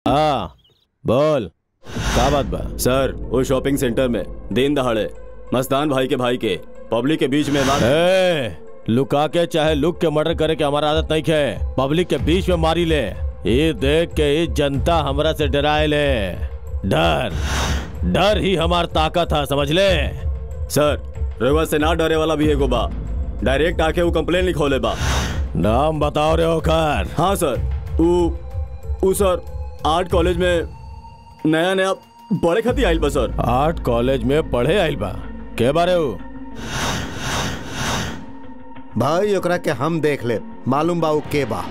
हाँ बोल, क्या बात बा? सर वो शॉपिंग सेंटर में दिन दहाड़े मस्तान भाई के पब्लिक के बीच में लुका के चाहे लुक के मर्डर करे के हमारा आदत नहीं है। पब्लिक के बीच में मारी ले, ये देख के ये जनता हमरा से डराए ले। डर ही हमार ताकत है, समझ ले। सर रवा से ना डरे वाला भी है बा, डायरेक्ट आके वो कंप्लेन लिखोले बा। नाम बताओ रे ओकर। हाँ सर, वो सर आर्ट कॉलेज में नया पढ़े खातिर आइल बा सर। आर्ट कॉलेज में पढ़े आइल बा? के बारे हो भाई? ओकरा के हम देख ले, मालूम बा के बा।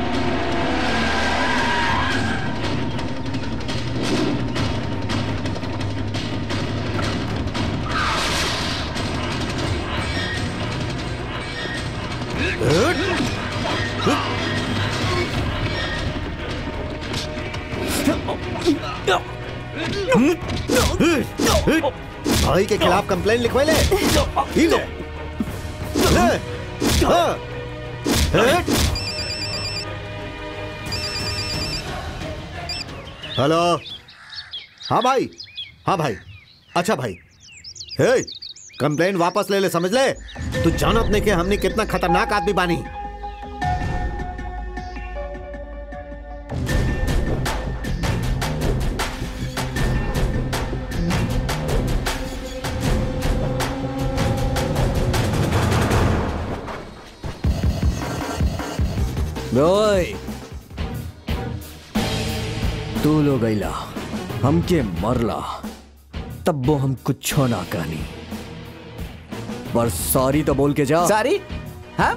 भाई के खिलाफ कंप्लेन लिखवाई ले। हेलो। हाँ भाई, हाँ भाई। अच्छा भाई, हे कंप्लेन वापस ले ले, समझ ले। तू जानत नहीं कि हमने कितना खतरनाक आदमी बानी। तू लोग गईला हमके मरला तब वो हम कुछ ना कहनी, पर सॉरी तो बोल के जा। सॉरी? हाँ?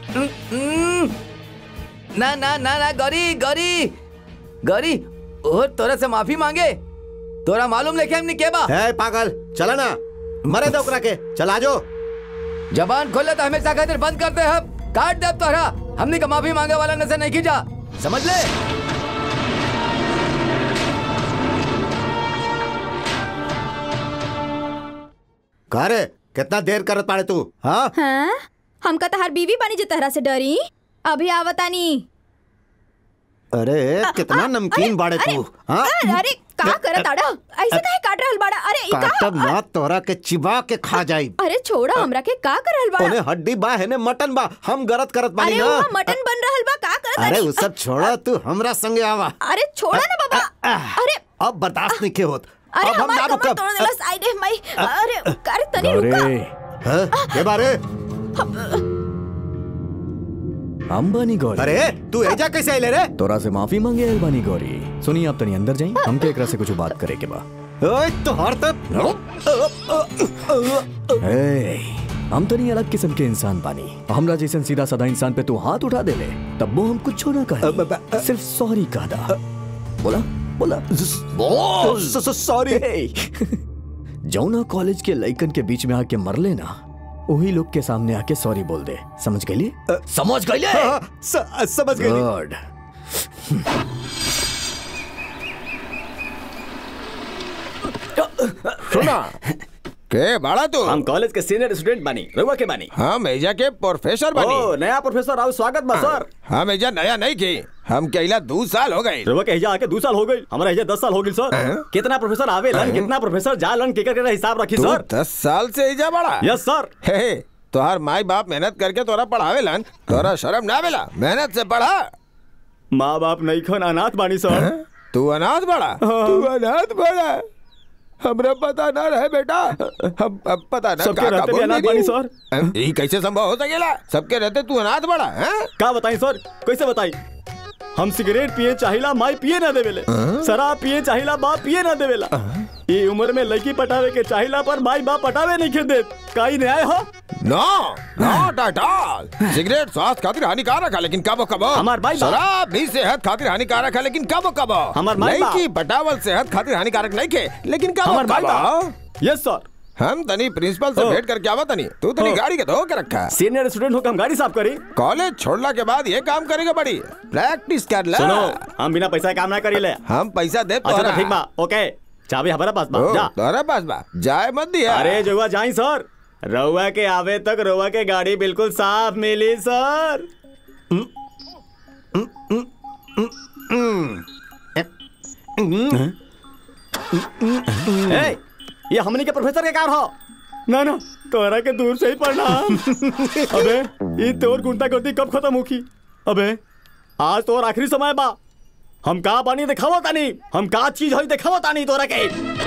ना ना ना ना गौरी गौरी गौरी, और तोरा से माफी मांगे? तोरा मालूम लेके हमने के बा? है पागल, चला ना, मरे दो ओकरा के, चला जो। जबान खोले तो हमेशा खातिर बंद करते हम, काट दे तोरा। हमने का माफी मांगे वाला नजर नहीं खींचा, समझ ले। कहा रे, कितना देर करत पाड़े तू? हाँ हमका तहार बीवी बनी जो तहरा से डरी, अभी आवतानी। अरे कितना नमकीन बाड़े तू। हाँ अरे का करत आड़ा, ऐसे काहे काट रहल बाड़ा? अरे ई का काटब ना, तोरा के चिबा के खा जाई। अरे छोड़ा हमरा के, का कर रहल बाड़ा? ओने हड्डी बा है ने मटन बा, हम गरत करत बानी ना। अरे मटन बन रहल बा, का करत? अरे वो सब छोड़ा, तू हमरा संगे आवा। अरे छोड़ा ना बाबा। अरे अब बर्दाश्त नहीं के होत। अरे अब हम ना रुकब। तोड़ देला साइड है मई। अरे कर तनी रुका। हैं के बारे? अंबानी गौरी। अरे तू एजा कैसे आइले रे? तोरा से माफी मांगे अंबानी गौरी। सुनिए आप तनी अंदर जाइए, हमके एकरा से कुछ बात करे के बा। ओए तो हर तक हम तनी अलग किस्म के इंसान बानी। हमरा जैसन सीधा साधा इंसान पे तू हाथ उठा दे ले, तब वो हम कुछ ना कहे, सिर्फ सॉरी कह दा। बोला बोला सॉरी। जौना कॉलेज के लइकन के बीच में आके मर लेना, वही लोग के सामने आके सॉरी बोल दे, समझ गई? समझ गई? समझ गई। गुड। सुना के बाड़ा तू? हम कॉलेज के सीनियर स्टूडेंट बनी, रउआ के बनी। हम एजा के प्रोफेसर बनी। ओ नया प्रोफेसर आओ, स्वागत बा सर। हम एजा नया नहीं की, हम कहला 2 साल हो गए। रउआ के एजा आके 2 साल हो गई, हमारा एजा 10 साल हो गई सर। कितना प्रोफेसर आवे लन, कितना प्रोफेसर जा लन, केकर हिसाब रखी सर। 10 साल से एजा बड़ा? Yes sir. हे तोहार माई बाप मेहनत करके तोरा पढ़ावे लन, तोरा शर्म ना आवेला? मेहनत से पढ़ा। माँ बाप नहीं खन, अनाथ बानी सर। तू अनाथ बड़ा? तू अनाथ बड़ा? हमरा पता ना रहे बेटा, हम पता ना सबके रहते भी अनाथ बानी सर। ये कैसे संभव हो सकेला? सबके रहते तू अनाथ बड़ा? का बताई सर, कैसे बताई? हम सिगरेट पिए चाहिला, माई पिए ना देवेले। शराब पिए चाहिला, बाप पिए ना देवेला। ये उम्र में लड़की पटावे के चाहिला, पर माई बाप पटावे नहीं के देत। काई न्याय हो? No not at all. Cigarette स्वास्थ्य खातिर हानिकारक है, लेकिन कबो कबो। हमार भाई शराब भी सेहत खातिर हानिकारक है, लेकिन कबो कबो। हमार भाई लड़की पटावल सेहत खातिर हानिकारक नहीं के, लेकिन कबो कबो। Yes sir. हम तनी प्रिंसिपल से भेंट करके आवा तनी। तू तनी गाड़ी के धो के रखा। सीनियर स्टूडेंट होकर हम गाड़ी साफ करी। कॉलेज छोड़ला के बाद ये काम करेगा बड़ी प्रैक्टिस कर ले। सुनो, हम बिना पैसा काम ना करी ले। हम पैसा दे। अच्छा ठीक बा, ओके। चाबी हमारा पास बा, जा। तोरा पास बा, जाए मत दिया। अरे जुआ जाई सर, रउआ के आवे तक रउआ के गाड़ी बिल्कुल साफ मिली सर। ये हमनी के प्रोफेसर के कार हो ना ना तोरा के दूर से ही पढ़ना। अबे ये तोर गुंडागर्दी कब खत्म होगी? अबे आज तोर आखिरी समय बा। हम का बानी दिखावो तानी, हम का चीज होई दिखावो तानी तोरा के।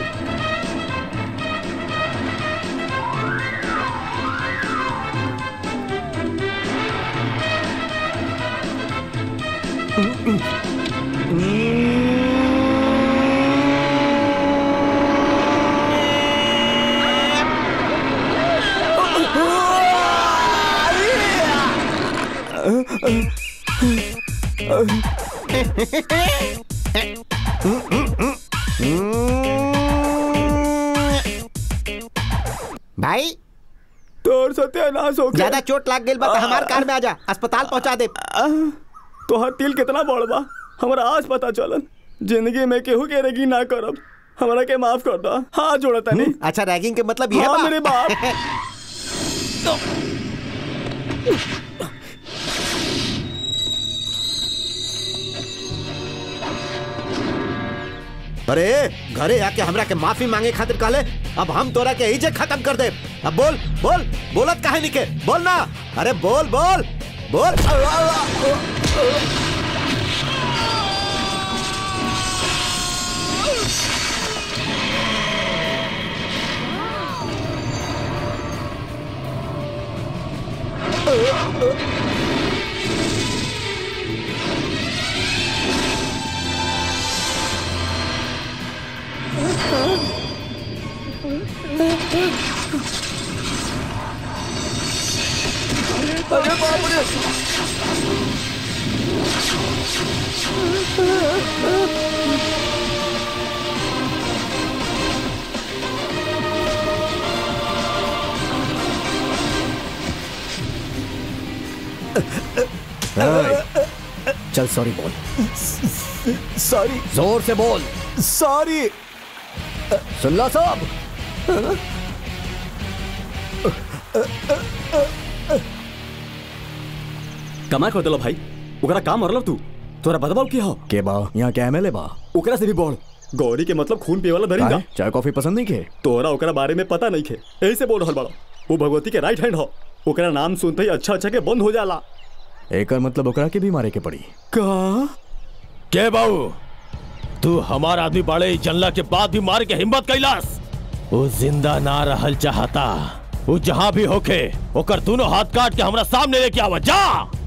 भाई तोर सत्यानाश हो गया। ज्यादा चोट लाग गई बा त हमार कार में आजा, अस्पताल पहुंचा दे। तोहर तिल कितना बड़ बा हमरा आज पता चलल। जिंदगी में केहू के रेगी ना करब, हमरा के माफ कर दा। हाथ जोड़ा तनी। अच्छा रैगिंग के मतलब ये हाँ, बा? मेरे बाप। अरे घरे आके हमरा के माफी मांगे खातिर कहले, अब हम तोरा के इज्जत खत्म कर दे। अब बोल बोल बोलत काहे निके, बोल ना। अरे बोल बोल बोल। अरे बाप रे। चल सॉरी बोल। सॉरी। जोर से बोल। सॉरी। सुनला साहब। कमाल कर देलो भाई। ओकरा काम मरलो तू। तोरा बदबाव की हो के बा यहाँ क्या एमएलए बा? ओकरा से भी बोल। गौरी के मतलब खून पिए वाला दरिंदा। चाय कॉफी पसंद नहीं के? तोरा ओकरा बारे में पता नहीं खे, ऐसे बोल रहल बड़ा। वो भगवती के राइट हैंड हो। ओकरा नाम सुनते ही अच्छा अच्छा के बंद हो जाला। एकर मतलब ओकरा के भी मारे के पड़ी का? के बाबू तू हमार आदमी बाड़े जनला के बाद भी मारे के हिम्मत कैलास? वो जिंदा ना रहल चाहता। वो जहां भी होके ओकर दोनों हाथ काट के हमरा सामने लेके आवा। जा।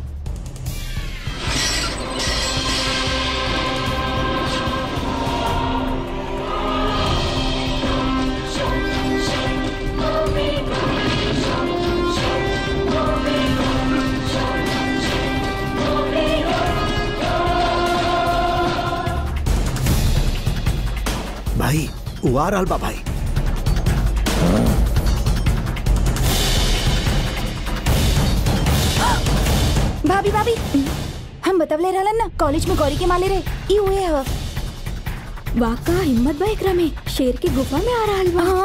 भाई वो आ रहल बा भाई। भाभी भाभी हम बतवले रहलन ना कॉलेज में गौरी के माले रे ई हुए ह। वाका हिम्मत बा एकरा में, शेर की गुफा में आ रहल बा।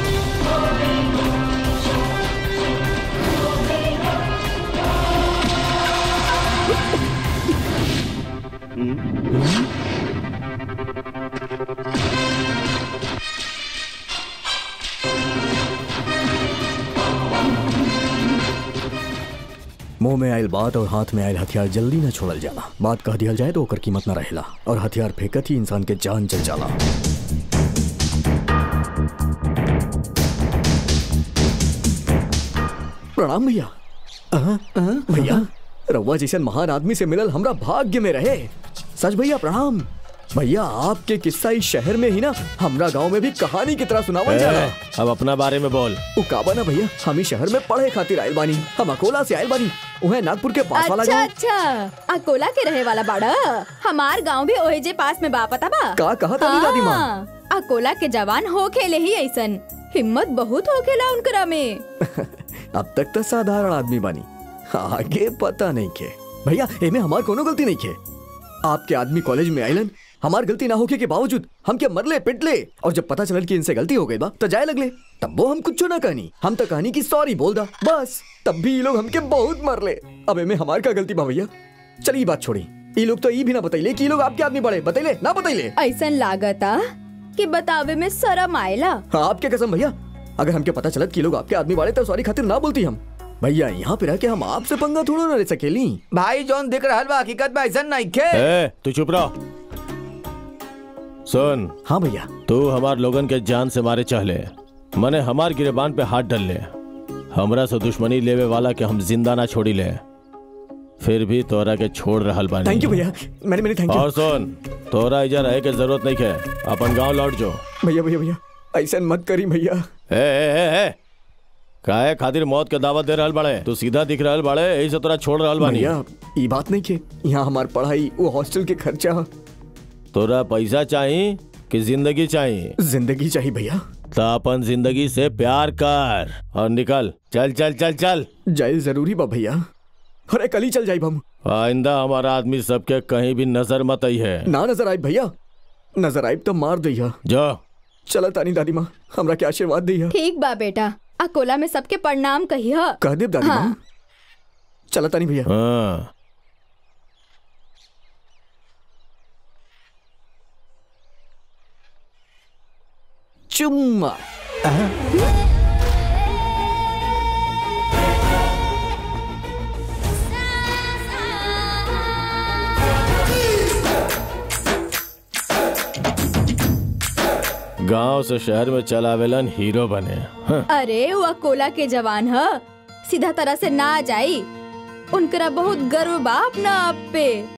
मुंह में आयल बात और हाथ में आयल हथियार जल्दी न छोड़ल जाला। बात कह दिया जाए तो ओकर कीमत न रहेला और हथियार फेंकत ही इंसान के जान चल जाला। प्रणाम भैया। भैया रउआ जैसन महान आदमी से मिलल हमरा भाग्य में रहे। सच भैया प्रणाम। भैया आपके किस्सा इस शहर में ही ना हमरा गांव में भी कहानी की तरह सुनावल जाला। अब अपना बारे में बोल। उ काबा ना भैया हम ही शहर में पढ़े खातिर आयल बानी। हम अकोला से आयल बानी। उहे नागपुर के पास वाला अच्छा गांव। अच्छा अकोला के रहे वाला बाड़ा। हमार गांव भी ओहे जे पास में बा, पता बा? का कहा था दादी माँ? अकोला के जवान हो खेले ही ऐसन हिम्मत बहुत हो खेला उनकरा में। अब तक तो साधारण आदमी बानी, आगे पता नहीं के। भैया एमे हमार कोनो गलती नहीं के। आपके आदमी कॉलेज में आइलन, हमार गलती ना होके के बावजूद हमके मरले पिटले और जब पता चलल कि इनसे गलती हो गई बा तो जाए लगले। तब वो हम कुछ ना कहनी, हम तो कहनी कि सॉरी बोल दा बस। तब भी ये लोग हमके बहुत मरले। अब एमे हमार का गलती बा भैया? चलिए बात छोड़ी, ये लोग तो ये भी ना बतैले कि ये लोग आपके आदमी बड़े, बतैले ना बतैले। ऐसन लागता कि बतावे में शर्म आएला। हाँ, आपके कसम भैया, अगर हमके पता चलत कि लोग आपके आदमी बड़े तो सॉरी खातिर ना बोलती हम। भैया यहाँ पे रह के हम आपसे पंगा थोड़ा ना ले सकेली। भाई जोन दिख रहा बा हकीकत में ऐसा नहीं खे। ए, तू चुप रहो। सुन। हाँ भैया। तू हमार लोगन के जान से मारे चाहले, मने हमार गिरेबान पे हाथ डल ले, हमरा से दुश्मनी लेवे वाला के हम जिंदा ना छोड़ी ले, फिर भी तोरा के छोड़ रहल बानी। थैंक यू भैया, मैंने थैंक यू। और सुन, तोरा इधर रहे के जरूरत नहीं है, अपन गांव लौट जो। भैया भैया भैया ऐसा मत करी भैया। ए, काहे खातिर मौत के दावत दे रहल बाड़े? तू सीधा दिख रहल बाड़े, यही से तोरा छोड़ रहल बानी। भैया ये बात नहीं के, यहाँ हमार पढ़ाई, वो हॉस्टल के खर्चा। तोरा पैसा चाहिए कि जिंदगी चाहिए? जिंदगी चाहिए भैया। तो अपन जिंदगी से प्यार कर और निकल। चल चल चल चल। जाइल जरूरी बा भैया, अरे कल ही चल जाइब हम। आइंदा हमारा आदमी सबके कहीं भी नजर मत आई है। ना नजर आइब भैया, नजर आइब तो मार दैया। जा। चला तानी दादी माँ, हमरा के आशीर्वाद दैया। ठीक बा बेटा, अकोला में सबके प्रणाम कहिया। कह देब दादी माँ। चला तानी भैया। हाँ। चुम्मा। गांव से शहर में चलावेलन हीरो बने। हाँ। अरे वो अकोला के जवान ह, सीधा तरह से ना जाई, उनकरा बहुत गर्व बा अपना आप पे।